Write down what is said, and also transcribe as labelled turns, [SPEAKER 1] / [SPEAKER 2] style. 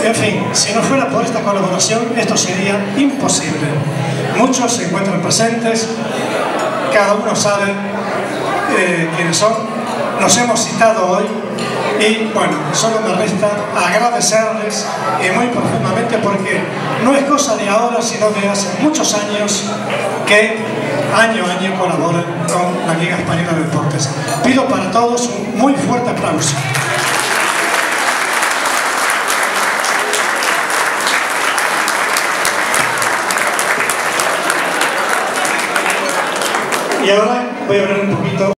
[SPEAKER 1] En fin, si no fuera por esta colaboración, esto sería imposible. Muchos se encuentran presentes, cada uno sabe quiénes son, nos hemos citado hoy y bueno, solo me resta agradecerles muy profundamente, porque no es cosa de ahora, sino de hace muchos años que año a año colaboran con la Liga Española de Deportes. Pido para todos un muy fuerte aplauso. Y ahora voy a hablar un poquito